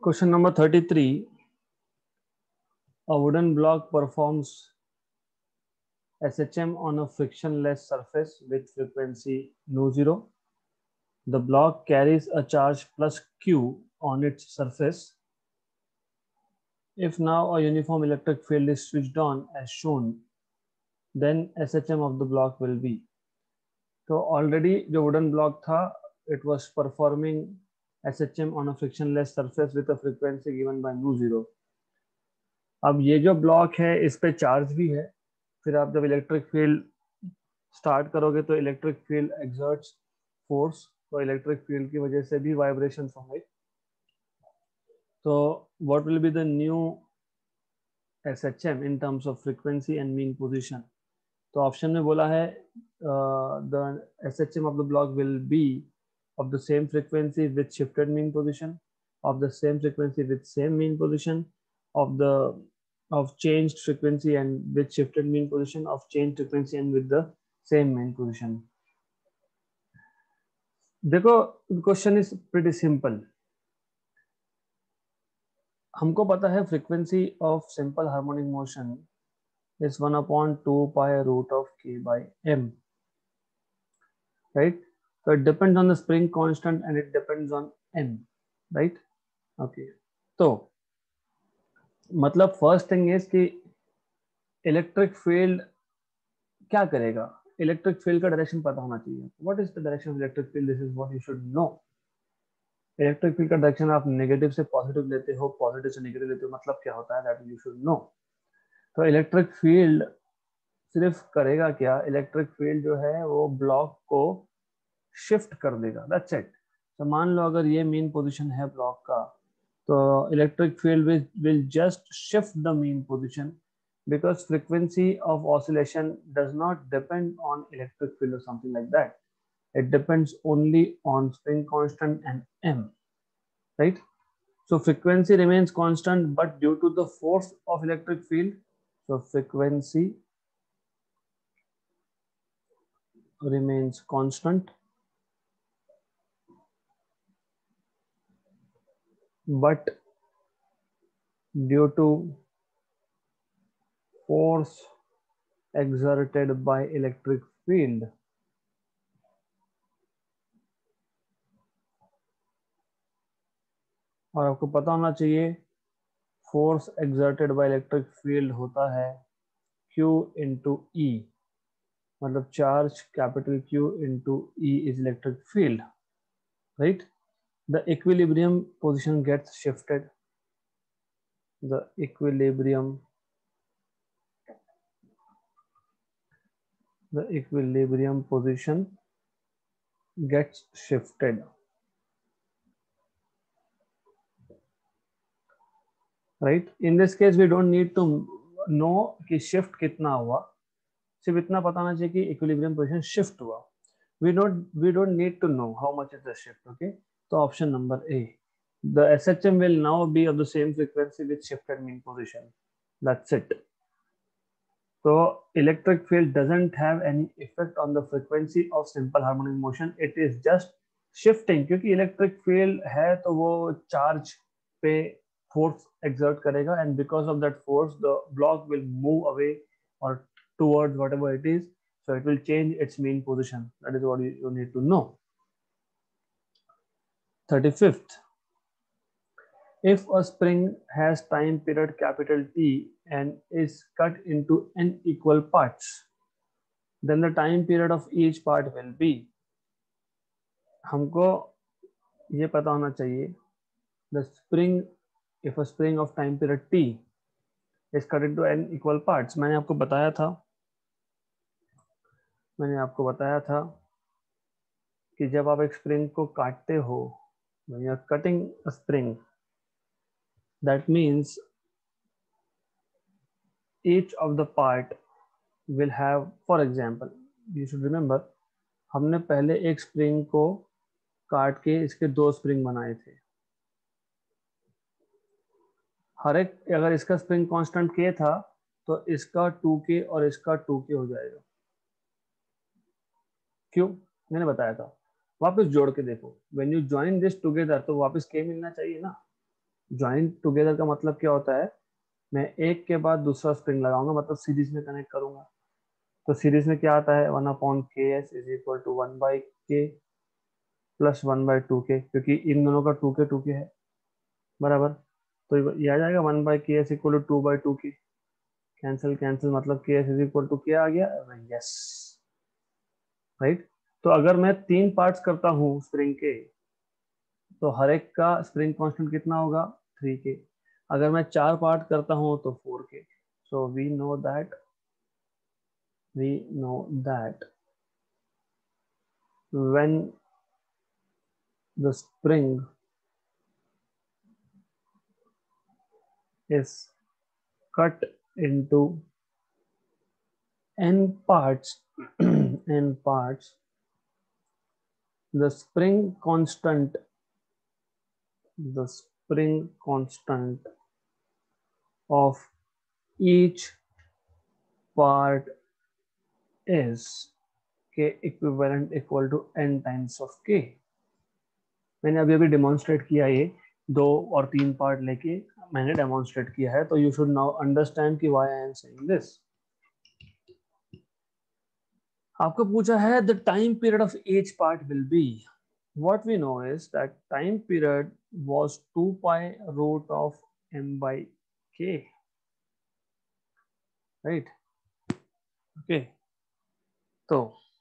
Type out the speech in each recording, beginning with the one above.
Question number 33. A wooden block performs SHM on a frictionless surface with frequency nu0. The block carries a charge plus Q on its surface. If now a uniform electric field is switched on as shown, then SHM of the block will be. तो already जो wooden block था, it was performing SHM on a frictionless surface with a frequency given by nu0. अब ये जो block है इस पे charge भी है, फिर आप जब इलेक्ट्रिक फील्ड स्टार्ट करोगे तो इलेक्ट्रिक फील्ड एक्सर्ट्स फोर्स, तो इलेक्ट्रिक फील्ड की वजह से भी वाइब्रेशंस होंगे. तो what will be the new SHM in terms of frequency and mean position. तो ऑप्शन में बोला है the SHM of the block will be of the same frequency with shifted mean position, of the same frequency with same mean position, of changed frequency and with shifted mean position, of changed frequency and with the same mean position. देखो question is pretty simple. हमको पता है frequency of simple harmonic motion is 1/2 pi root of k by m, right? So it depends on the spring constant and it depends on m, right? Okay, तो मतलब first thing is कि electric field क्या करेगा. Electric field का direction पता होना चाहिए. What is the direction of electric field? This is what you should know. Electric field का डायरेक्शन आप नेगेटिव से पॉजिटिव लेते हो, पॉजिटिव से नेगेटिव लेते हो, मतलब क्या होता है दैट यू शुड नो. तो इलेक्ट्रिक फील्ड सिर्फ करेगा क्या, इलेक्ट्रिक फील्ड जो है वो ब्लॉक को शिफ्ट कर देगा, दैट्स इट. तो मान लो अगर ये मेन पोजीशन है ब्लॉक का, तो electric field will just shift the mean position because frequency of oscillation does not depend on electric field or something like that. It depends only on spring constant and m, right? So frequency remains constant, but due to the force of electric field, so frequency remains constant, but due to force exerted by electric field, और आपको पता होना चाहिए force exerted by electric field होता है Q into E, मतलब charge capital Q into E is electric field, right? The equilibrium position gets shifted, the equilibrium position gets shifted, right? In this case we don't need to know कि shift कितना हुआ, सिर्फ इतना पता होना चाहिए कि इक्विलिब्रियम पोजीशन शिफ्ट हुआ. we don't need to know how much is the shift. Okay, तो option number A, the SHM will now be of the same frequency with shifted mean position, that's it. So electric field doesn't have any effect on the frequency of simple harmonic motion, it is just shifting. क्योंकि electric field है तो वो charge पे force exert करेगा, and because of that force the block will move away or towards whatever it is, so it will change its mean position. That is what you need to know. 35th, if a spring has time period capital T and is cut into n equal parts, then the time period of each part will be. हमको ये पता होना चाहिए the spring, if a spring of time period T is cut into n equal parts. मैंने आपको बताया था कि जब आप एक स्प्रिंग को काटते हो, when you are cutting a spring, that means each of the part will have, for example, you should remember, हमने पहले एक स्प्रिंग को काट के इसके दो स्प्रिंग बनाए थे. हर एक, अगर इसका स्प्रिंग कांस्टेंट k था तो इसका 2k और इसका 2k हो जाएगा. क्यों? मैंने बताया था. वापस जोड़ के देखो, when you join this together तो वापस k मिलना चाहिए ना. ज्वाइंट टुगेदर का मतलब क्या होता है, मैं एक के बाद दूसरा स्प्रिंग लगाऊंगा, मतलब सीरीज में कनेक्ट करूंगा। तो सीरीज में क्या आता है, 1/ks is equal to 1/k plus 1/2k, क्योंकि इन दोनों का 2k है बराबर। तो ये आ जाएगा 1/ks equal to 2/2k। Cancel cancel, मतलब ks इज इक्वल टू क्या आ गया, यस राइट। तो अगर मैं 3 पार्ट्स करता हूँ स्प्रिंग के, तो हर एक का स्प्रिंग कांस्टेंट कितना होगा, 3k। अगर मैं 4 पार्ट करता हूँ तो 4k। So we know that when the spring is cut into n parts n parts, the spring constant of each part is k equivalent equal to n times of k। मैंने अभी अभी demonstrate किया, ये 2 और 3 part लेके मैंने demonstrate किया है, तो यू शुड नाउ अंडरस्टैंड कि why I am saying this. आपको पूछा है the time period of each part will be, what we know is that time period was 2 pi root of m by k, right? Okay, तो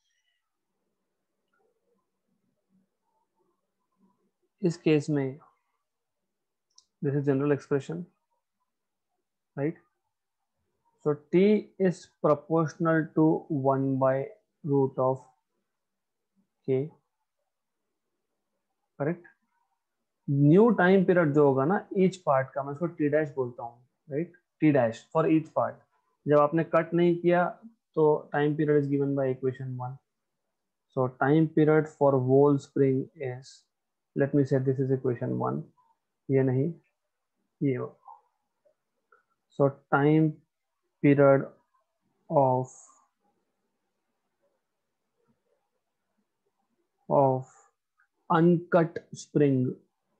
इस case में this is general expression, right? So t is proportional to 1 by root of k, correct? New time period जो होगा ना each part का, मैं उसको T dash बोलता हूँ, right? T dash for each part. जब आपने कट नहीं किया तो time period is given by equation 1। So time period for whole spring is, let me say this is equation 1, ये नहीं, ये हो। So time period of uncut spring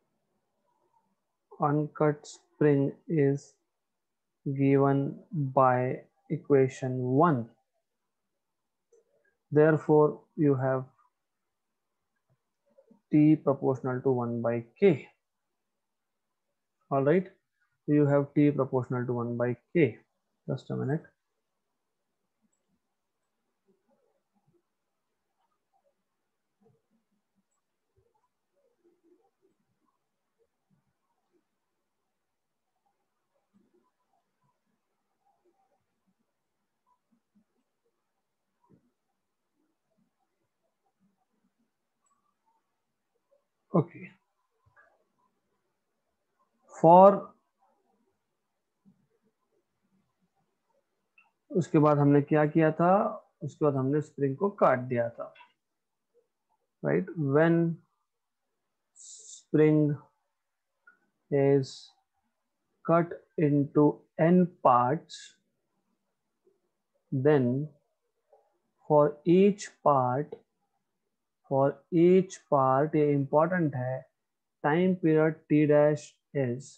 is given by equation 1, therefore you have t proportional to 1 by k, all right? You have t proportional to 1 by k. Just a minute. Okay, for उसके बाद हमने क्या किया था, उसके बाद हमने spring को काट दिया था, right? When spring is cut into n parts, then for each part ये important है, time period t dash is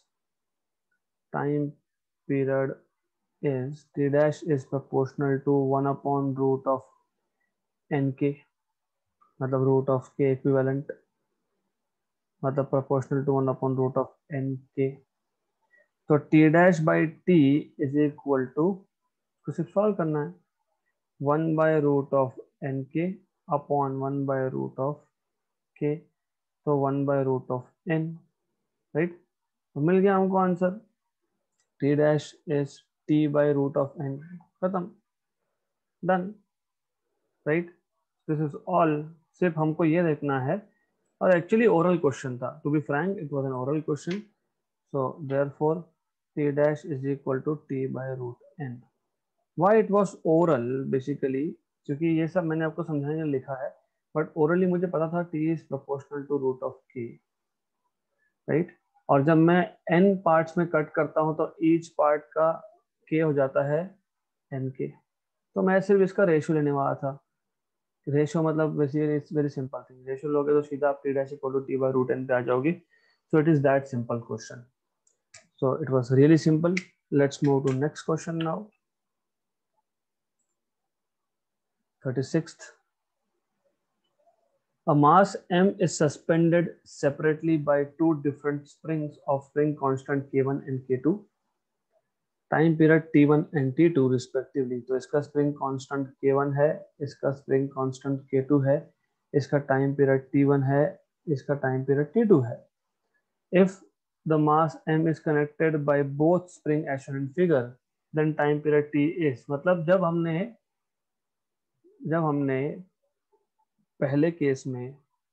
t dash is proportional to 1 upon root of nk, मतलब root of k equivalent, मतलब proportional to 1 upon root of nk। तो t dash by t is equal to, तो सिर्फ solve करना है, 1 by root of nk upon 1 by root of k, तो 1 by root of n, right? तो मिल गया हमको answer, t dash is t by root of n, खत्म, done, right? This is all. सिर्फ हमको ये देखना है, और एक्चुअली ओरल क्वेश्चन था, to be frank it was an oral question. So therefore t dash is equal to t by root n। why it was oral basically, क्योंकि ये सब मैंने आपको समझाने के लिए लिखा है, बट ओरली मुझे पता था t is proportional to root of k, right? और जब मैं n पार्ट्स में कट करता हूं तो ईच पार्ट का k हो जाता है nk, तो मैं सिर्फ इसका रेशियो लेने वाला था। रेशियो मतलब वेरी सिंपल थिंग, रेशियो लोगे तो सीधा आप t dash equal to t by root n पे आ जाओगे। So it is that simple question, So it was really simple. Let's move to next question now. 36th. A mass m is suspended separately by two different springs of spring constant k1 and k2, time period t1 and t2 respectively. तो इसका spring constant k1 है, इसका spring constant k2 है, इसका time period t1 है, इसका time period t2 है। If the mass m is connected by both spring as shown in figure, then time period t is, मतलब जब हमने पहले केस में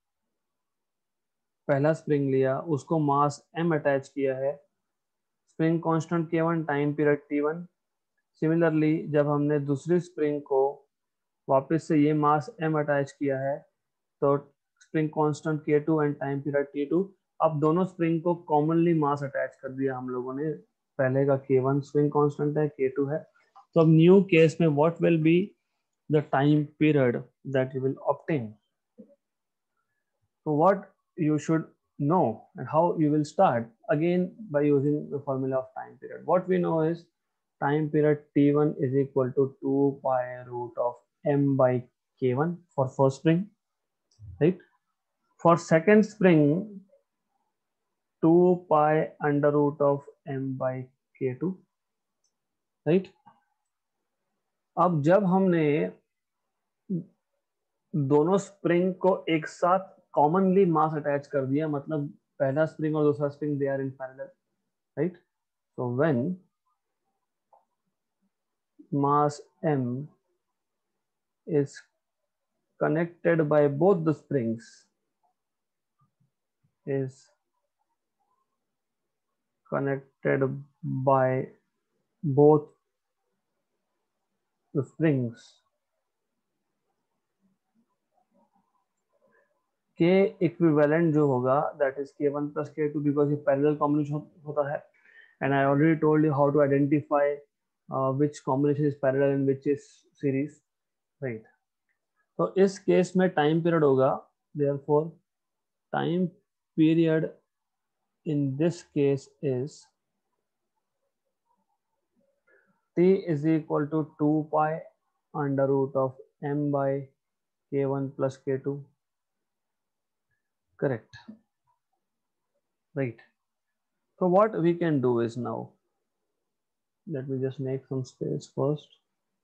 पहला स्प्रिंग लिया, उसको मास m अटैच किया है, spring constant k1, time period t1। Similarly जब हमने दूसरी स्प्रिंग को वापस से ये मास m अटैच किया है, तो spring constant k2 and time period t2। अब दोनों स्प्रिंग को कॉमनली मास अटैच कर दिया हम लोगों ने, पहले का k1 स्प्रिंग कांस्टेंट है, k2 है। तो अब न्यू केस में what will be the time period that you will obtain. So what you should know and how you will start, again by using the formula of time period. What we know is time period t1 is equal to 2 pi root of m by k1 for first spring, right? For second spring, 2 pi under root of m by k2, right? अब जब हमने दोनों spring को एक साथ commonly मास attach कर दिया, मतलब पहला स्प्रिंग और दूसरा spring they are in parallel, right? So when mass m is connected by both the springs, is connected by both the springs, k equivalent जो होगा that is k1 plus k2, because ये parallel combination होता है, and I already told you how to identify which combination is parallel and which is series, right? तो इस case में time period होगा, therefore time period in this case is t is equal to 2 pi under root of m by k1 plus k2, correct, right? So what we can do is, now let me just make some space first.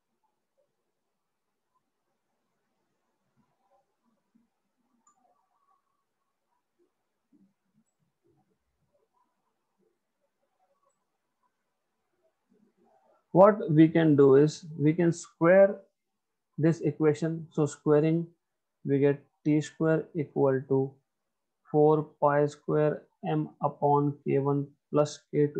What we can do is we can square this equation. So squaring, we get t square equal to 4 pi square m upon k1 plus k2,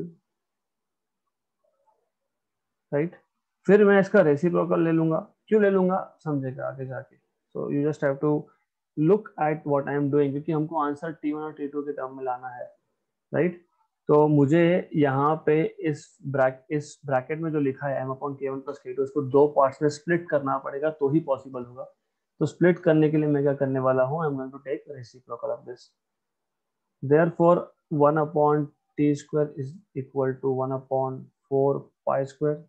right? फिर मैं इसका reciprocal ले लूंगा। क्यों ले लूंगा समझेगा आगे जाके। So you just have to look at what I am doing, क्योंकि हमको आंसर t1 और t2 के टर्म में लाना है, राइट? तो मुझे यहाँ पे इस ब्रैकेट में जो लिखा है m upon k1 plus k2, इसको दो पार्ट्स में स्प्लिट करना पड़ेगा तो ही पॉसिबल होगा। तो स्प्लिट करने के लिए मैं क्या करने वाला हूँ, I am going to take reciprocal of this. Therefore 1 upon t square is equal to 1 upon 4 pi square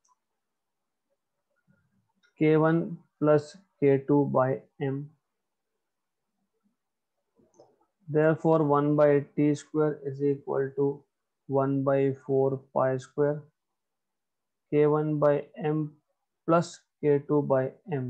k1 plus k2 by m. Therefore 1 by t square is equal to 1 by 4 pi square k1 by m plus k2 by m.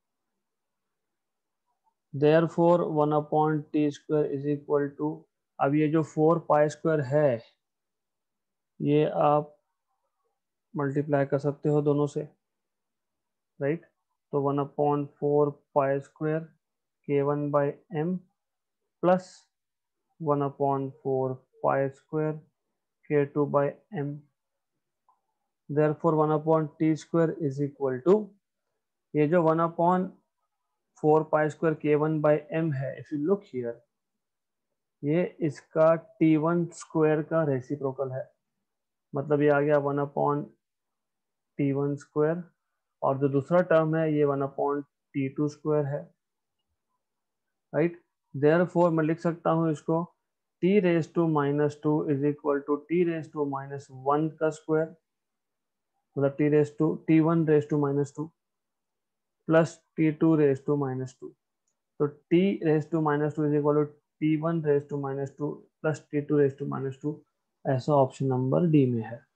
Therefore 1 upon t square is equal to, अब ये जो 4 pi square है ये आप multiply कर सकते हो दोनों से, राइट? तो 1 upon 4 pi square k1 by m plus 1 upon 4 pi square k2 by m. Therefore 1 upon t square is equal to, ये जो 1 upon 4 pi square k1 by m है, if you look here, ये इसका t1 square का reciprocal है, मतलब ये आ गया 1 upon t1 square, और जो दूसरा टर्म है ये 1 upon t2 square है, राइट? Therefore मैं लिख सकता हूँ इसको T raise to minus two is equal to T raise to minus one का स्क्वायर, मतलब T raise to T one raise to minus two plus T two raise to minus two. तो T raise to minus two is equal to T one raise to minus two plus T two raise to minus two, ऐसा option number D में है।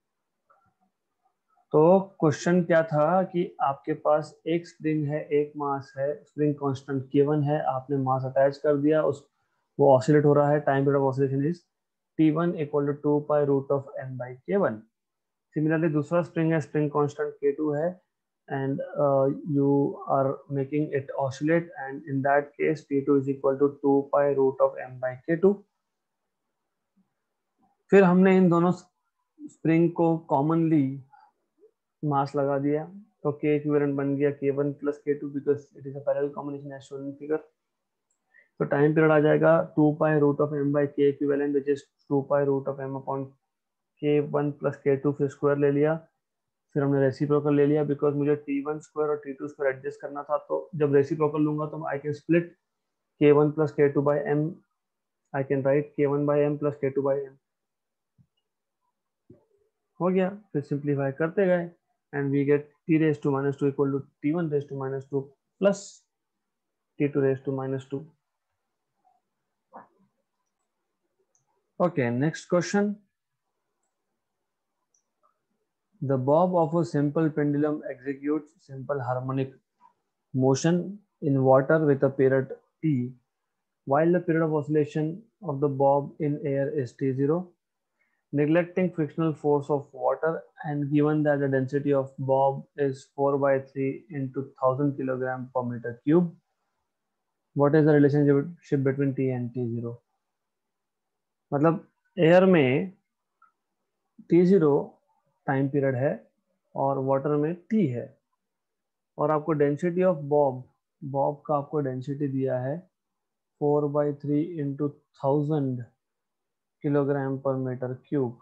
तो question क्या था कि आपके पास एक स्प्रिंग है, एक मास है, स्प्रिंग कांस्टेंट K1 है, आपने मास अटैच कर दिया, उस वो ऑसिलेट हो रहा है, time period of oscillation is T1 equal to 2 pi root of m by K1। Similarly दूसरा स्प्रिंग है, स्प्रिंग कांस्टेंट K2 है, and you are making it oscillate, and in that case T2 is equal to 2 pi root of m by K2। फिर हमने इन दोनों spring को commonly मास लगा दिया, तो K इक्विवेलेंट बन गया K1 plus K2 because it is a parallel combination as shown in figure. तो टाइम पीरियड आ जाएगा 2 pi root of m by K equivalent which is 2 pi root of m upon K1 plus K2, फिर square ले लिया, फिर हमने reciprocal ले लिया बिकॉज मुझे T1 स्क्वायर और T2 स्क्वायर एडजस्ट करना था। तो जब रेसिप्रोकल लूंगा तो I can split K1 plus K2 by m, I can write K1 by m plus K2 by m, हो गया। फिर सिंप्लीफाई करते गए and we get t raised to minus 2 equal to t1 raised to minus 2 plus t2 raised to minus 2। Okay, next question. The bob of a simple pendulum executes simple harmonic motion in water with a period t, while the period of oscillation of the bob in air is t0. Neglecting frictional force of water and given that the density of bob is 4 by 3 into 1000 kilogram per meter cube, what is the relationship between t and t0? मतलब air में t0 time period है और water में t है, और आपको density of Bob का आपको डेंसिटी दिया है 4 by 3 into 1000 kilogram per metre cube,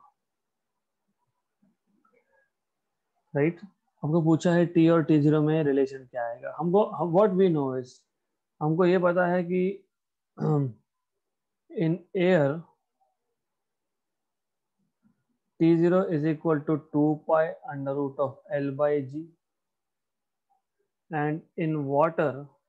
right. हमको पूछा है टी और t0 में रिलेशन क्या आएगा। हमको व्हाट वी नो इज, हमको ये पता है कि in air t0 is equal to 2 pi under root of L by G, and in water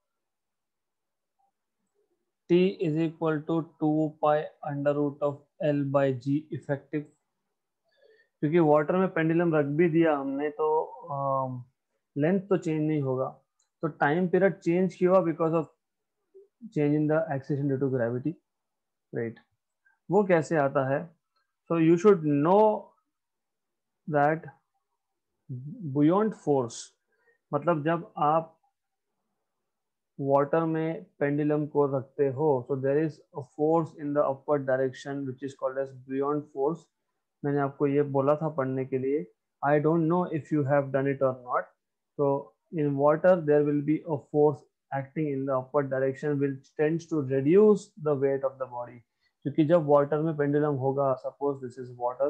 t is equal to 2 pi under root of L by G effective. क्योंकि water में pendulum रख भी दिया हमने तो लेंथ तो change नहीं होगा, तो टाइम पीरियड चेंज क्यों हुआ, because of change in the acceleration due to gravity, right. वो कैसे आता है, so you should know that buoyant force, मतलब जब आप वाटर में पेंडुलम को रखते हो so there is a force in the upward direction which is called as buoyant force। मैंने आपको ये बोला था पढ़ने के लिए, I don't know if you have done it or not। so in water there will be a force acting in the upward direction which tends to reduce the weight of the body। क्योंकि जब water में pendulum होगा, suppose this is water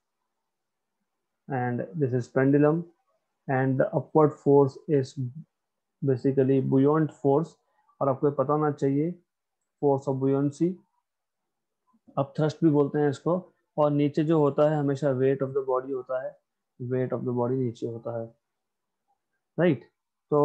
and this is pendulum and the upward force is basically buoyant force, और आपको पता होना चाहिए force of बुयोंसी, अब थ्रस्ट भी बोलते हैं इसको, और नीचे जो होता है हमेशा वेट ऑफ द बॉडी होता है, वेट ऑफ द बॉडी नीचे होता है, राइट। तो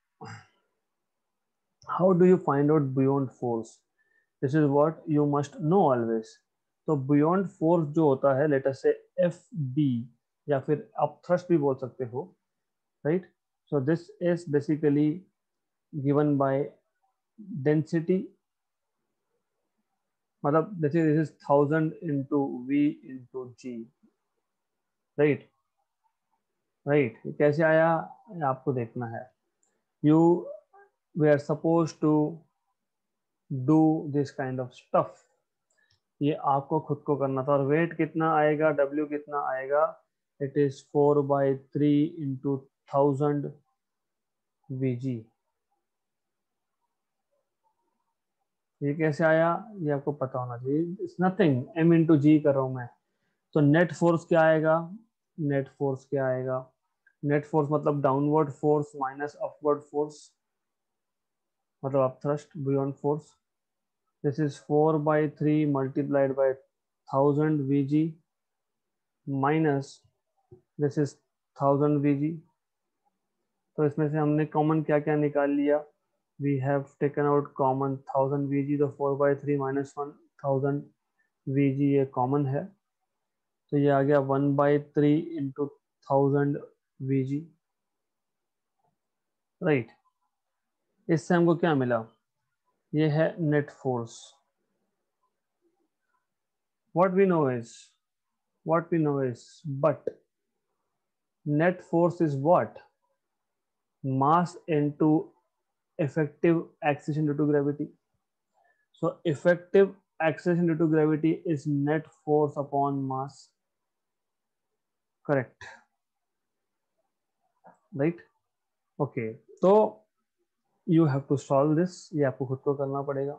how do you find out buoyant force, this is what you must know always. तो बुयोंट फोर्स जो होता है, लेट अस से एफ बी, या फिर आप थ्रस्ट भी बोल सकते हो, right. So this is basically given by density, मतलब this is 1000 into v into g, right, right. कैसे आया आपको देखना है, you we are suppose to do this kind of stuff, ये आपको खुद को करना था। और वेट कितना आएगा, w कितना आएगा, it is 4 by 3 into 1000 vg। ये कैसे आया, ये आपको पता होना चाहिए, it's nothing, m into g कर रहा हूं मैं। तो नेट फोर्स क्या आएगा, नेट फोर्स क्या आएगा, नेट फोर्स मतलब downward force minus upward force, मतलब up thrust buoyant force, This is 4/3 multiplied by 1000 Vg minus this is 1000 Vg. तो इसमें से हमने कॉमन क्या क्या निकाल लिया? We have taken out common 1000 Vg, तो 4/3 माइनस 1000 Vg ये कॉमन है, तो ये आ गया 1/3 इंटू 1000 Vg, राइट। इससे हमको क्या मिला? ये है net force. what we know is but net force is what? Mass into effective acceleration due to gravity. So effective acceleration due to gravity is net force upon mass, correct, right? Okay, so you have to solve this, ये आपको खुद को करना पड़ेगा।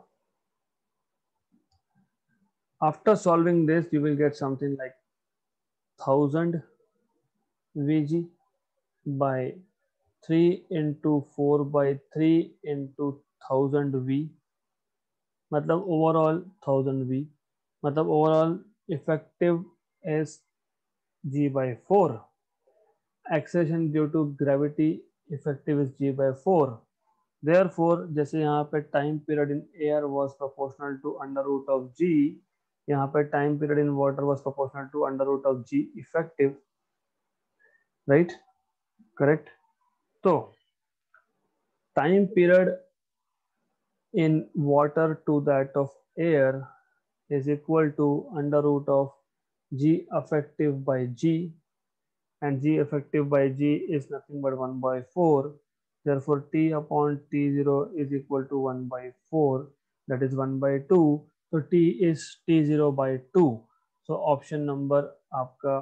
After solving this you will get something like 1000 Vg by 3 into 4/3 into 1000 V, मतलब overall 1000 V, मतलब overall effective is g by 4, acceleration due to gravity effective is g by 4। therefore जैसे यहाँ पे time period in air was proportional to under root of g, यहाँ पे time period in water was proportional to under root of g effective, right, correct. तो time period in water to that of air is equal to under root of g effective by g, and g effective by g is nothing but 1/4, therefore t upon t0 is equal to 1/4, that is 1/2, so t is t0/2, so option number आपका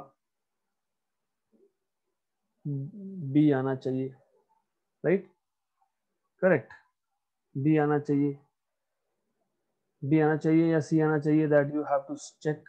B आना चाहिए, right, correct, B आना चाहिए, B आना चाहिए या C आना चाहिए, that you have to check,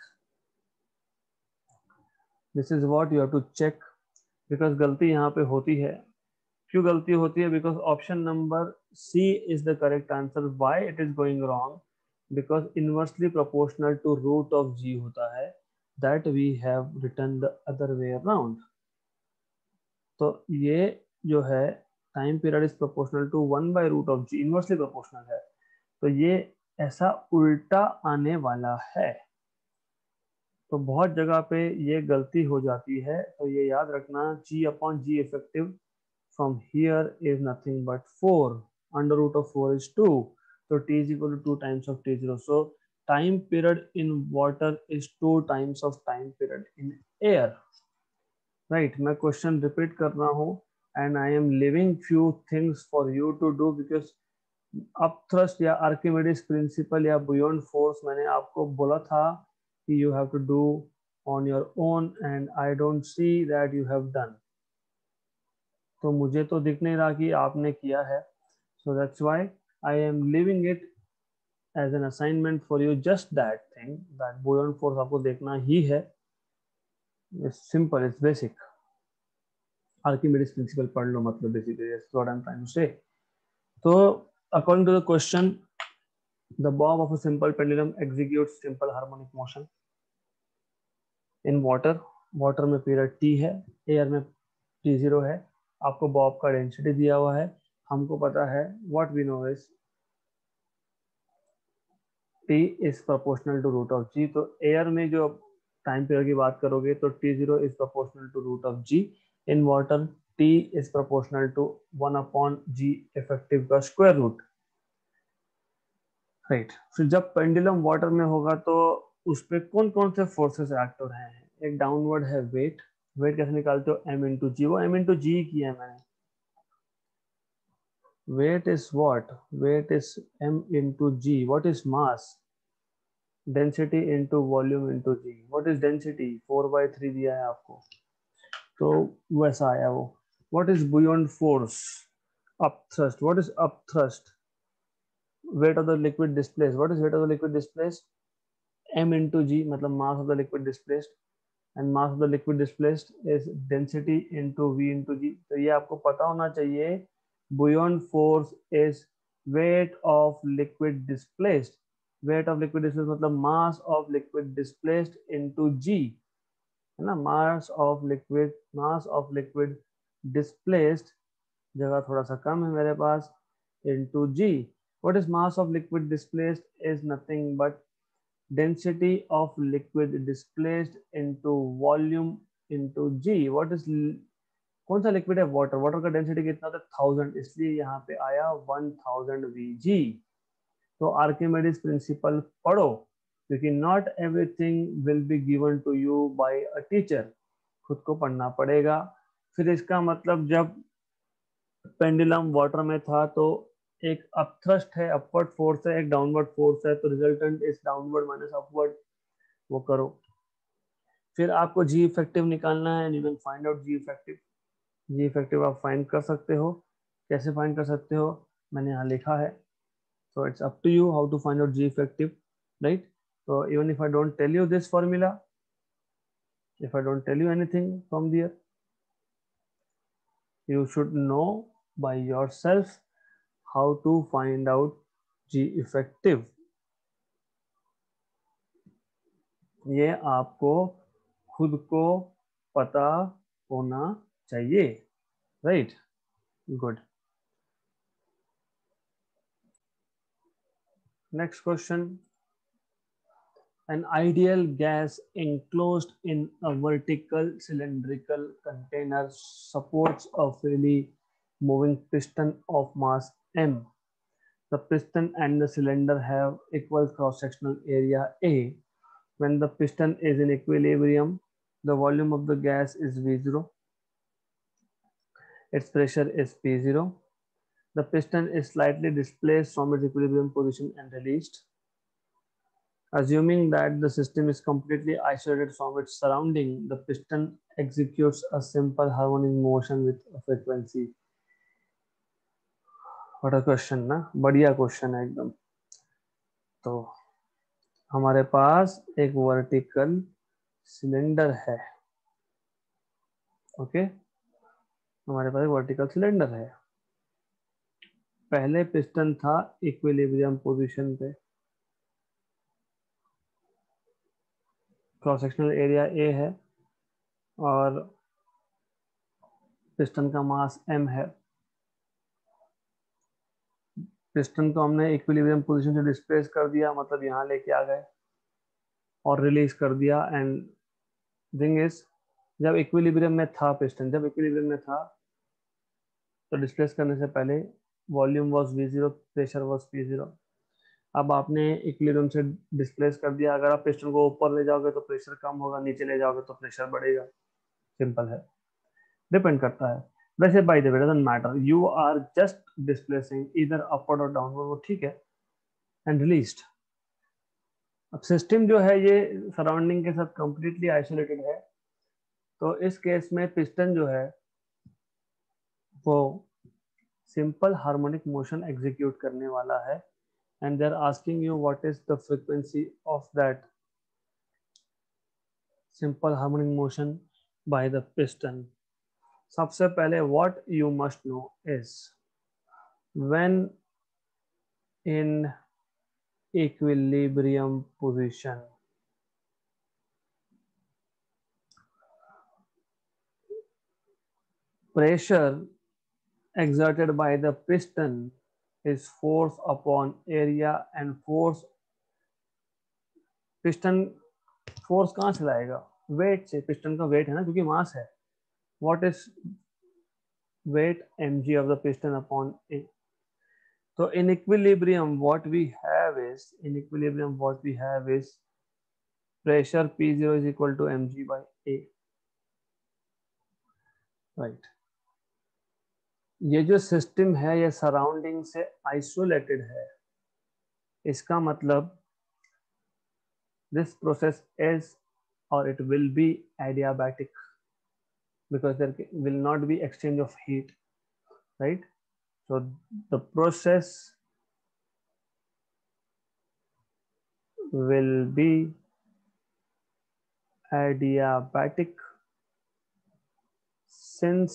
this is what you have to check, because गलती यहाँ पे होती है। क्यों गलती होती है? Because option number C is the correct answer. Why it is going wrong? Because inversely proportional to root of G होता है, that we have written the other way around. तो ये जो है time period is proportional to 1/रूट of G, inversely proportional है, तो ये ऐसा उल्टा आने वाला है। तो बहुत जगह पे ये गलती हो जाती है, तो ये याद रखना, G upon G effective from here is nothing but 4, under root of 4 is 2, so t is equal to 2 times of t0, so time period in water is 2 times of time period in air, right? मैं question repeat कर रहा हूँ and I am leaving few things for you to do, because upthrust या Archimedes principle या buoyant force मैंने आपको बोला था कि you have to do on your own and I don't see that you have done, तो मुझे तो दिख नहीं रहा कि आपने किया है, so that's why I am leaving it as an assignment for you, just that thing, that buoyant force आपको देखना ही है, it's simple, it's basic, Archimedes principle पढ़ लो, मतलब basically that's what I'm trying to say। तो according to the question, the bob of a simple pendulum executes simple harmonic motion in water, water में पीरियड t है, air में t0 है, आपको Bob का डेंसिटी दिया हुआ है, हमको पता है what we know is t is proportional to root of g, तो एयर में जो टाइम पीरियड की बात करोगे तो t0 is proportional to root of g, in water t is proportional to 1 upon g effective का स्क्वायर रूट, राइट। फिर जब पेंडुलम वाटर में होगा तो उस पर कौन कौन से फोर्सेस एक्ट हो रहे हैं? एक डाउनवर्ड है वेट, वेट कैसे निकालते हो? m इंटू जी, वो m इंटू जी किया है मैंने, weight is what? Weight is m into g. What is mass? Density into volume into g. What is density? 4/3 दिया है आपको, तो वैसा आया वो। What is buoyant force? Upthrust. What is upthrust? Weight of the liquid displaced. What is weight of the liquid displaced? m into g, मतलब mass of the liquid displaced, and mass of the liquid displaced is density into v into g। तो ये आपको पता होना चाहिए, buoyant force is weight of liquid displaced, weight of liquid displace मतलब mass of liquid displaced into G, है ना, मास of liquid displaced, जगह थोड़ा सा कम है मेरे पास, into G. What is mass of liquid displaced is nothing but density of liquid displaced into volume into G. What is, कौन सा लिक्विड है, वाटर, वाटर का डेंसिटी कितना होता है 1000, इसलिए यहाँ पे आया 1000 Vg. तो आर्किमिडीज प्रिंसिपल पढ़ो, क्योंकि not everything will be given to you by a teacher, खुद को पढ़ना पड़ेगा. फिर इसका मतलब जब पेंडुलम वाटर में था तो एक अपथ्रस्ट है, अपवर्ड फोर्स है, एक डाउनवर्ड फोर्स है, तो resultant is downward minus upward, वो करो. फिर आपको जी इफेक्टिव निकालना है, you can find out G effective. G effective आप फाइंड कर सकते हो. कैसे फाइंड कर सकते हो, मैंने यहाँ लिखा है. So it's up to you how to find out G effective, right? So even if I don't tell you this formula, if I don't tell you anything from there, you should know by yourself how to find out G effective. ये आपको खुद को पता होना चाहिए, right? Good. Next question. An ideal gas enclosed in a vertical cylindrical container supports a freely moving piston of mass m. The piston and the cylinder have equal cross-sectional area A. When the piston is in equilibrium, the volume of the gas is V0. Its pressure is P0. The piston is slightly displaced from its equilibrium position and released. Assuming that the system is completely isolated from its surrounding, the piston executes a simple harmonic motion with a frequency. What a question, ना, बढ़िया question है एकदम. तो हमारे पास एक vertical cylinder है, okay, हमारे पास एक वर्टिकल सिलेंडर है. पहले पिस्टन था इक्विलिब्रियम पोजीशन पे, क्रॉस सेक्शनल एरिया ए है और पिस्टन का मास m है. पिस्टन को हमने इक्विलिब्रियम पोजीशन से डिस्प्लेस कर दिया, मतलब यहाँ लेके आ गए और रिलीज कर दिया. एंड थिंग इज, जब इक्विलिब्रियम में था पिस्टन, जब इक्विलिब्रियम में था तो डिस्प्लेस करने से पहले volume was v0, pressure was p0. अब आपने इक्विलिब्रियम से डिस्प्लेस कर दिया, अगर आप पिस्टन को ऊपर ले जाओगे तो प्रेशर कम होगा, नीचे ले जाओगे तो प्रेशर बढ़ेगा. सिंपल है, डिपेंड करता है. वैसे by the way doesn't matter, you are just displacing इधर अपवर्ड और डाउनवर्ड, वो ठीक है, एंड रिलीज्ड. अब सिस्टम जो है ये सराउंडिंग के साथ कंप्लीटली आइसोलेटेड है, तो इस केस में पिस्टन जो है वो सिंपल हार्मोनिक मोशन एग्जीक्यूट करने वाला है. And they are asking you what is the frequency of that simple harmonic motion by the piston. सबसे पहले what you must know is, when in equilibrium position, pressure exerted by the piston is force upon area and force, piston force कहाँ से लाएगा, wait से. Piston का wait है ना, क्योंकि मास है. What is weight, mg of the piston upon a. So in equilibrium what we have is pressure P0 is equal to mg by a, right. ये जो सिस्टम है ये सराउंडिंग से आइसोलेटेड है, इसका मतलब this process is or it will be adiabatic because there will not be exchange of heat, right. So the process will be adiabatic since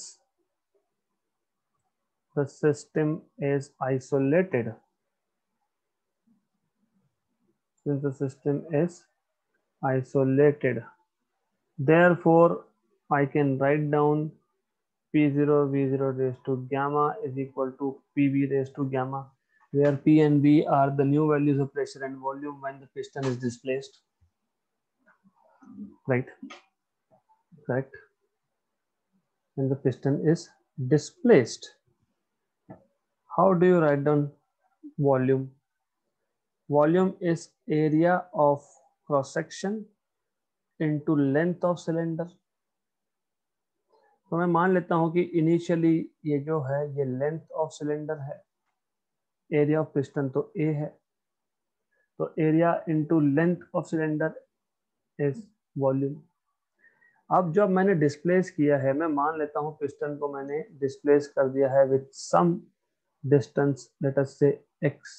the system is isolated. since the system is isolated. Therefore, I can write down P0 V0 raised to gamma is equal to PV raised to gamma, where P and V are the new values of pressure and volume when the piston is displaced. Right? Correct. When the piston is displaced. How do you write down volume? Volume is area of cross section into length of cylinder. तो मैं मान लेता हूं कि initially ये जो है ये लेंथ ऑफ सिलेंडर है, एरिया ऑफ पिस्टन तो ए है, तो area into length of cylinder is volume. अब जब मैंने डिस्प्लेस किया है, मैं मान लेता हूं पिस्टन को मैंने डिस्प्लेस कर दिया है with some distance, let us say x,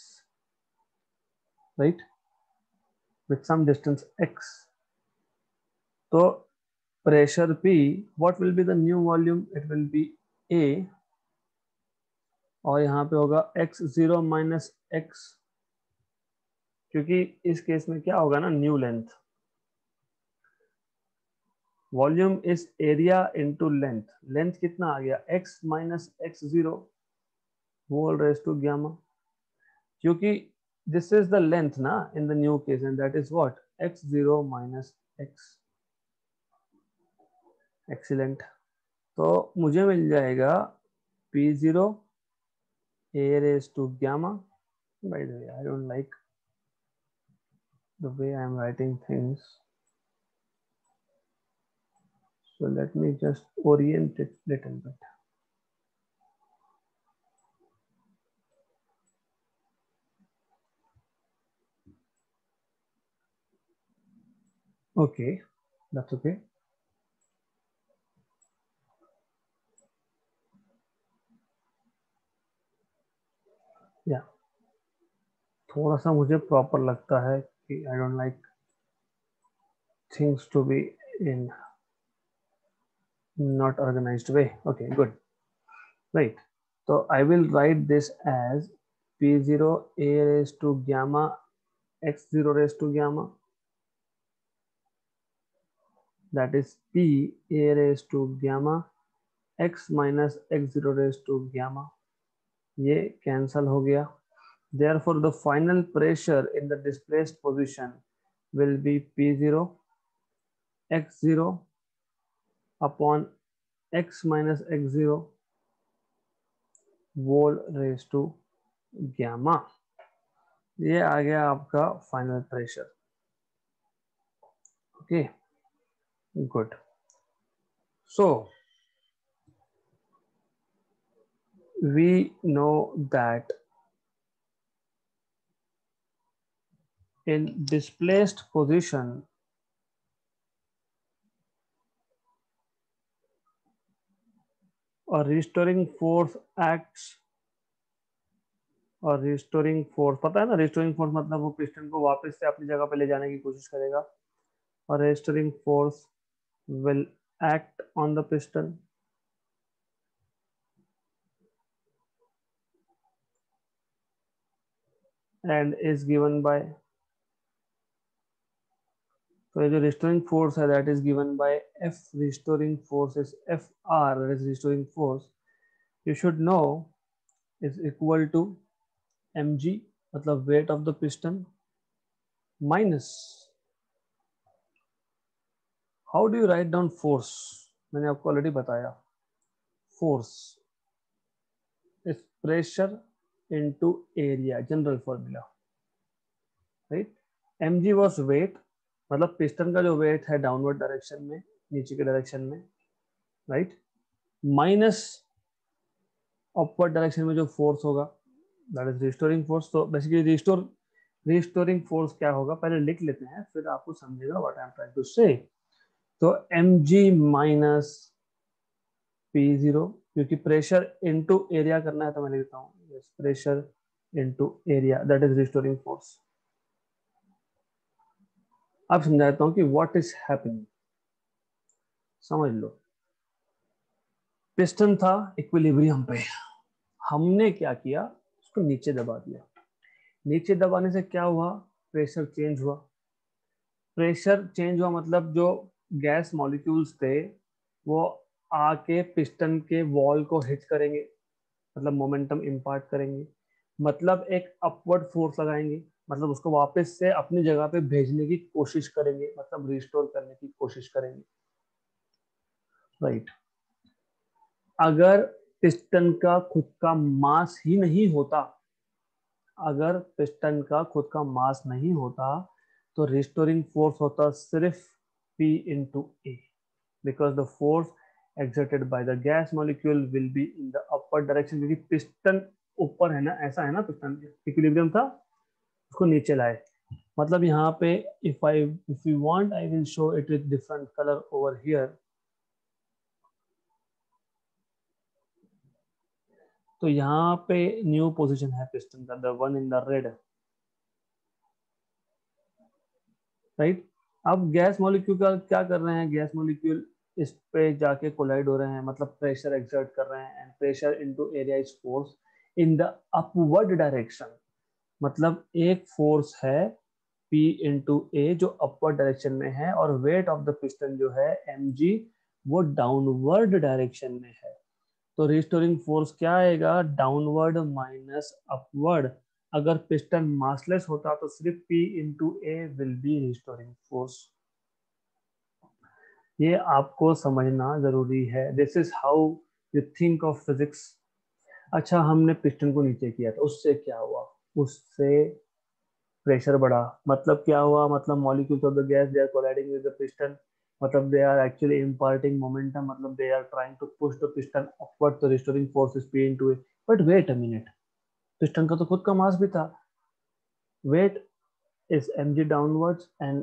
right, with some distance x. तो pressure P, what will be the new volume? It will be A, और यहाँ पे होगा x0 माइनस x, क्योंकि इस केस में क्या होगा ना, new length. Volume is area into length. Length कितना आ गया, x minus x0 whole raise to gamma, क्योंकि दिस इज द लेंथ ना in the new case, and that is what, x0 minus x. Excellent. तो मुझे मिल जाएगा P0 A raised to gamma. By the way, I don't like the way I am writing things, so let me just orient it little bit. Okay, that's okay. Yeah, थोड़ा सा मुझे proper लगता है कि I don't like things to be in not organized way. Okay, good. Right. So I will write this as P0 A raised to gamma x0 raised to gamma, that is P A raised to gamma x minus x0 raised to gamma. ये cancel हो गया. Therefore, the final pressure in the displaced position will be P0 x0 upon x minus x0 whole raised to gamma. ये आ गया आपका final pressure. Okay, good. So we know that in displaced position a restoring force acts, और restoring force पता है ना, restoring force मतलब वो पिस्टन को वापस से अपनी जगह पे ले जाने की कोशिश करेगा, और restoring force will act on the piston and is given by, तो ये जो रिस्टोरिंग फोर्स है that is given by F. Restoring force is F R, that is restoring force, you should know, is equal to mg, मतलब weight of the piston, minus, how do you write down force, मैंने आपको already बताया, force is pressure into area, general formula, right. mg was weight, मतलब piston का जो wait है downward direction में, नीचे के डायरेक्शन में, राइट, माइनस अपवर्ड डायरेक्शन में जो फोर्स होगा दैट इज रिस्टोरिंग फोर्स. तो बेसिकली रिस्टोरिंग फोर्स क्या होगा पहले लिख लेते हैं, फिर आपको समझेगा what I am trying to say. तो mg माइनस P0, क्योंकि प्रेशर इनटू एरिया करना है तो मैं लिखता हूँ pressure into area, that is restoring force. अब समझाता हूँ कि व्हाट इज हैपनिंग. समझ लो, पिस्टन था इक्विलिब्रियम पे, हमने क्या किया, उसको नीचे दबा दिया. नीचे दबाने से क्या हुआ, प्रेशर चेंज हुआ। प्रेशर चेंज हुआ मतलब जो गैस मॉलिक्यूल्स थे वो आके पिस्टन के वॉल को हिट करेंगे, मतलब मोमेंटम इम्पार्ट करेंगे, मतलब एक अपवर्ड फोर्स लगाएंगे, मतलब उसको वापस से अपनी जगह पे भेजने की कोशिश करेंगे, मतलब रिस्टोर करने की कोशिश करेंगे, राइट। अगर पिस्टन का खुद का मास ही नहीं होता, अगर पिस्टन का खुद का मास नहीं होता तो रिस्टोरिंग फोर्स होता सिर्फ P into A, because the force exerted by the gas molecule will be in the upward direction, क्योंकि पिस्टन ऊपर है ना, ऐसा है ना, पिस्टन इक्विलिब्रियम था, उसको नीचे लाए। मतलब यहाँ पे if you want I will show it with different color over here। तो यहाँ पे न्यू पोजीशन है पिस्टन का, the one in the red, right. अब गैस मॉलिक्यूल का क्या कर रहे हैं, गैस मॉलिक्यूल इस पे जाके कोलाइड हो रहे हैं, मतलब प्रेशर एक्सर्ट कर रहे हैं, and pressure into area is force in the upward direction. मतलब एक फोर्स है P इंटू ए जो अपवर्ड डायरेक्शन में है, और वेट ऑफ द पिस्टन जो है mg वो डाउनवर्ड डायरेक्शन में है। तो रिस्टोरिंग फोर्स क्या आएगा, डाउनवर्ड माइनस अपवर्ड। अगर पिस्टन मासलेस होता तो सिर्फ P into A will be restoring force. ये आपको समझना जरूरी है, this is how you think of physics. अच्छा, हमने पिस्टन को नीचे किया था, उससे क्या हुआ, उससे प्रेशर बढ़ा, मतलब क्या हुआ, मतलब molecules of the gas they are colliding with the piston, मतलब they are actually imparting momentum, मतलब they are trying to push the piston upward, तो restoring force is P into A. But wait a minute, piston का तो खुद का mass भी था, weight is mg downwards and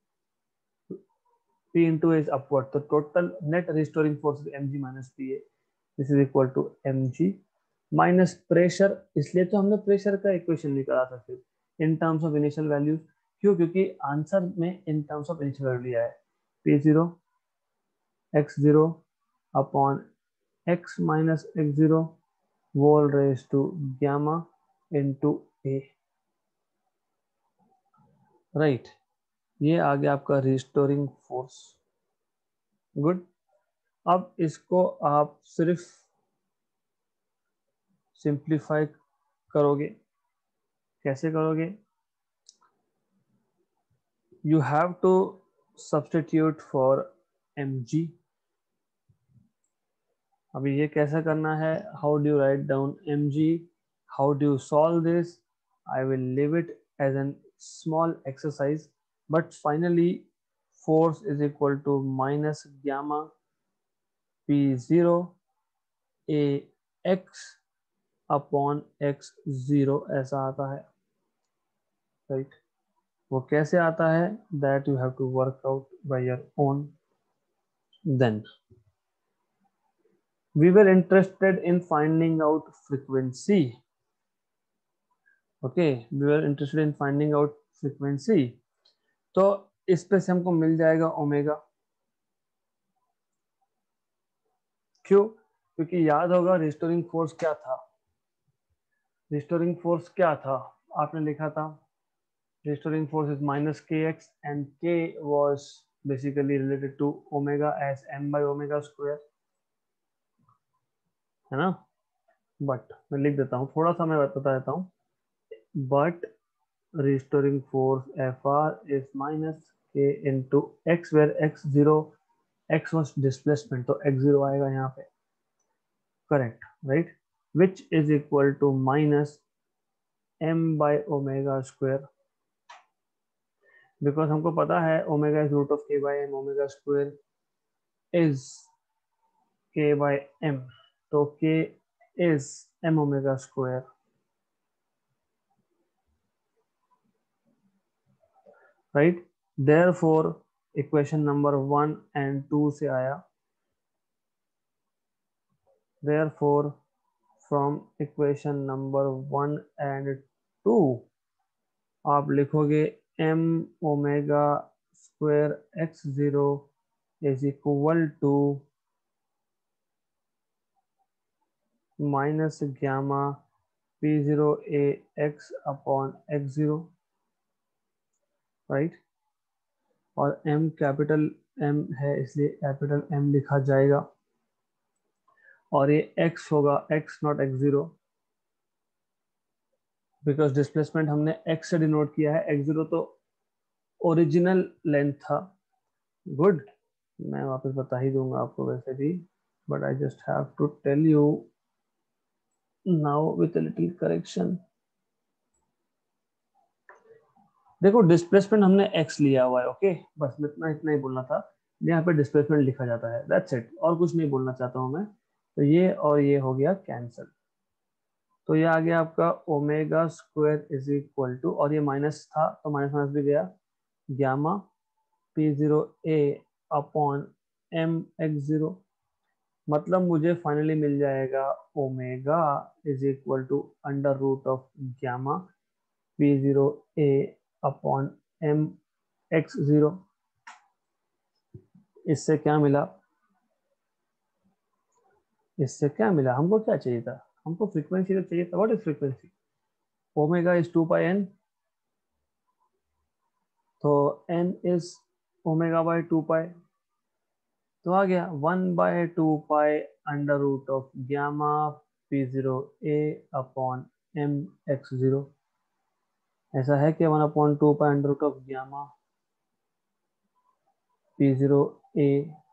P into A is upward, तो total net restoring force is mg minus Pa, this is equal to mg minus pressure। इसलिए तो हमने प्रेशर का इक्वेशन निकाला था फिर in terms of initial values. क्यों, क्योंकि आंसर में in terms of initial value लिया है, P0 x0 upon x minus x0 whole raised to gamma into A, right. ये आ गया आपका रिस्टोरिंग फोर्स, गुड। अब इसको आप सिर्फ सिंप्लीफाई करोगे, कैसे करोगे, you have to substitute for mg। अभी ये कैसे करना है, how do you write down mg, how do you solve this, I will leave it as an small exercise, but finally force is equal to minus gamma p0 a x upon x0 ऐसा आता है, right. वो कैसे आता है, that you have to work out by your own. Then we were interested in finding out frequency, okay, we were interested in finding out frequency। तो इस पे से हमको मिल जाएगा ओमेगा, क्यों, क्योंकि याद होगा रिस्टोरिंग फोर्स क्या था, रिस्टोरिंग फोर्स क्या था, आपने लिखा था restoring force is minus kx and k was basically related to omega as m by omega square, है ना। बट मैं लिख देता हूँ, थोड़ा सा मैं बता देता हूँ, but restoring force Fr is minus k into x, where x0 x was displacement, तो x0 आएगा यहाँ पे, correct, right, which is equal to minus m by omega square, because हमको पता है omega is root of k by m, omega square is k by m, तो k is m omega square, right। therefore equation number 1 and 2 से आया, therefore from equation number 1 and 2 आप लिखोगे m omega square x0 is equal to minus gamma p0 a x upon x0, right, और m capital M है इसलिए capital M लिखा जाएगा, और ये x होगा x not x0, because displacement हमने x से डिनोट किया है, x0 तो ओरिजिनल लेंथ था। गुड, मैं वापस बता ही दूंगा आपको वैसे भी, but I just have to tell you now with little correction. देखो डिस्प्लेसमेंट हमने x लिया हुआ है, ओके, बस इतना इतना ही बोलना था। यहाँ पे डिस्प्लेसमेंट लिखा जाता है, दैट्स इट, और कुछ नहीं बोलना चाहता हूँ मैं। तो ये और ये हो गया कैंसिल, तो ये आ गया आपका omega square is equal to, और ये माइनस था तो माइनस माइनस भी गया, gamma P0 A upon mx0, मतलब मुझे फाइनली मिल जाएगा omega is equal to under root of gamma P0 A upon mx0। इससे क्या मिला, इससे क्या मिला, हमको क्या चाहिए था, हमको फ्रीक्वेंसी तो चाहिए था। What is frequency, omega is 2 pi n, तो n is omega by 2 pi, तो आ गया 1/2 pi under root of gamma P0 A upon mx0। ऐसा है कि 1/2 pi under root of gamma P0 A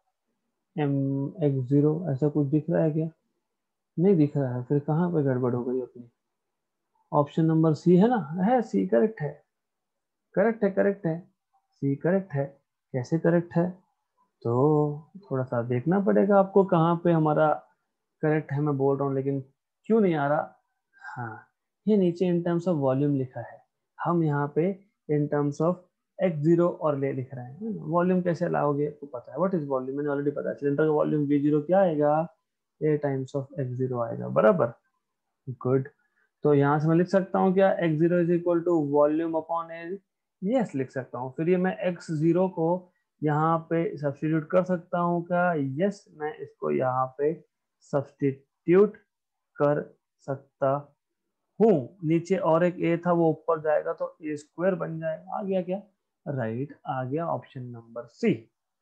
mx0, ऐसा कुछ दिख रहा है क्या, नहीं दिख रहा है, फिर कहाँ पे गड़बड़ हो गई अपनी। ऑप्शन नंबर सी है ना, है सी करेक्ट है, करेक्ट है, करेक्ट है, सी करेक्ट है। कैसे करेक्ट है, तो थोड़ा सा देखना पड़ेगा आपको कहाँ पे हमारा करेक्ट है, मैं बोल रहा हूँ लेकिन क्यों नहीं आ रहा। हाँ, ये नीचे इन टर्म्स ऑफ वॉल्यूम लिखा है, हम यहाँ पे इन टर्म्स ऑफ x0 और ले लिख रहे हैं। वॉल्यूम कैसे लाओगे, आपको पता है व्हाट इज वॉल्यूम, मैंने ऑलरेडी पता है, सिलेंडर का वॉल्यूम v0 क्या आएगा, a टाइम्स ऑफ x0 आएगा, बराबर। गुड, तो यहाँ से मैं लिख सकता हूँ क्या, x0 is equal to volume upon एज, यस लिख सकता हूँ। फिर ये मैं x0 को यहाँ पे सब्स्टिट्यूट कर सकता हूँ क्या, यस मैं इसको यहाँ पे सब्स्टिट्यूट कर सकता हूँ। नीचे और एक a था वो ऊपर जाएगा तो a स्क्वायर बन जाएगा, आ गया क्या, राइट, आ गया ऑप्शन नंबर सी।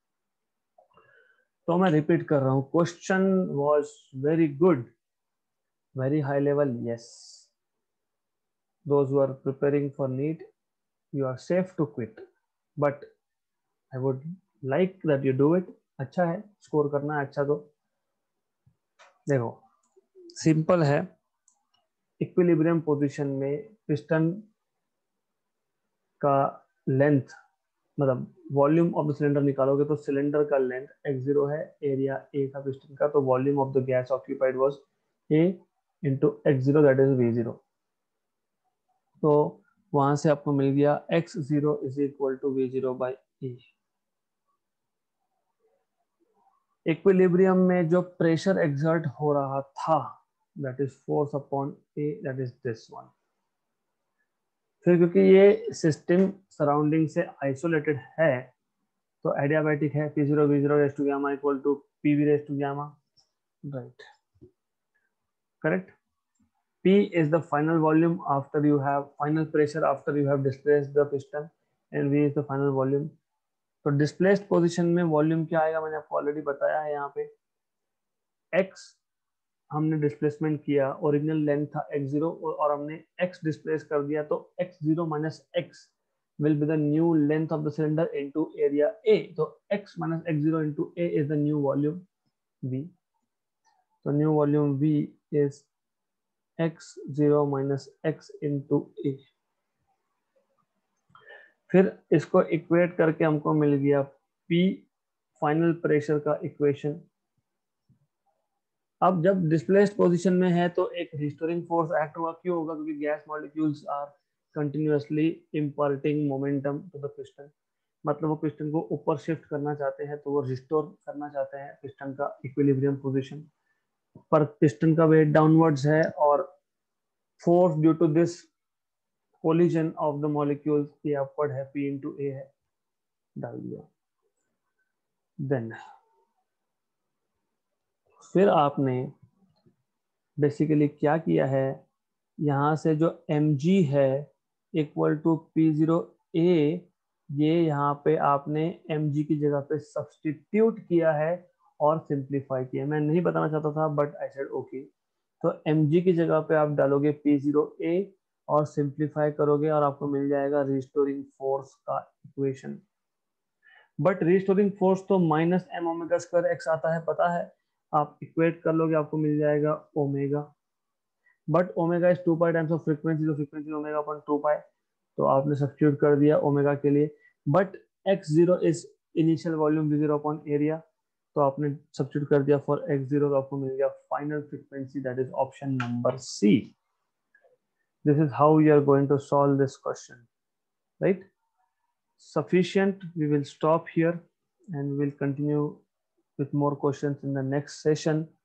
तो मैं रिपीट कर रहा हूँ, question was very good, very high level, yes. Those who are preparing for NEET, you are safe to quit, but I would like that you do it। अच्छा है, score करना है अच्छा। तो देखो सिंपल है, इक्विलिब्रियम पोजीशन में piston का लेंथ, मतलब वॉल्यूम ऑफ द सिलेंडर निकालोगे तो सिलेंडर का लेंथ x0 है, एरिया a था पिस्टन का, तो volume of the gas occupied was a into x0 that is v0। तो वहां से आपको मिल गया x0 is equal to v0 by e। Equilibrium में जो प्रेशर एक्सर्ट हो रहा था that is force upon A, that is this one. फिर क्योंकि ये सिस्टम सराउंडिंग से आइसोलेटेड है तो एडियाबैटिक है, P0 V0 raise to gamma equal to PV raise to gamma, right, correct. P is the final volume after you have final pressure after you have displaced the piston and V is the final volume। तो displaced position में volume क्या आएगा, मैंने आपको already बताया है, यहाँ पे x हमने डिस्प्लेसमेंट किया, ओरिजिनल लेंथ था x0 और हमने x डिस्प्लेस कर दिया, तो x0 minus x will be the new length of the cylinder into area A। तो x minus x0 into A is the new volume V। तो new volume V is x0 minus x into A। फिर इसको equate करके हमको मिल गया P final pressure का equation. अब जब डिस्प्लेस्ड पोजीशन में है तो एक रिस्टोरिंग फोर्स एक्ट होगा, क्यों होगा, क्योंकि gas molecules are continuously imparting momentum to the piston, मतलब वो पिस्टन को ऊपर शिफ्ट करना चाहते हैं, तो वो रिस्टोर करना चाहते हैं पिस्टन का इक्विलिब्रियम पोजीशन। पर पिस्टन का वेट डाउनवर्ड्स है और force due to this collision of the molecules ये अपवर्ड है, P इंटू ए है, डाल दिया। देन फिर आपने बेसिकली क्या किया है, यहाँ से जो mg है इक्वल टू P0 A ये यहाँ पे आपने mg की जगह पे सब्सटीट्यूट किया है और सिंप्लीफाई किया। मैं नहीं बताना चाहता था बट आई सेड ओके। तो mg की जगह पे आप डालोगे P0A और सिंप्लीफाई करोगे और आपको मिल जाएगा रिस्टोरिंग फोर्स का इक्वेशन। बट रिस्टोरिंग फोर्स तो minus m omega square x आता है, पता है। आप इक्वेट कर लोगे आपको मिल जाएगा omega. But omega is 2 pi times of frequency, तो फ्रीक्वेंसी ओमेगा अपॉन 2 पाई। तो आपने सब्स्टिट्यूट कर दिया ओमेगा के लिए। But x0 is initial volume v0 upon area, तो आपने सब्स्टिट्यूट कर दिया फॉर x0, तो आपको मिल गया final frequency, that is option number C. This is how you are going to solve this question, right? Sufficient. We will stop here and we will continue with more questions in the next session.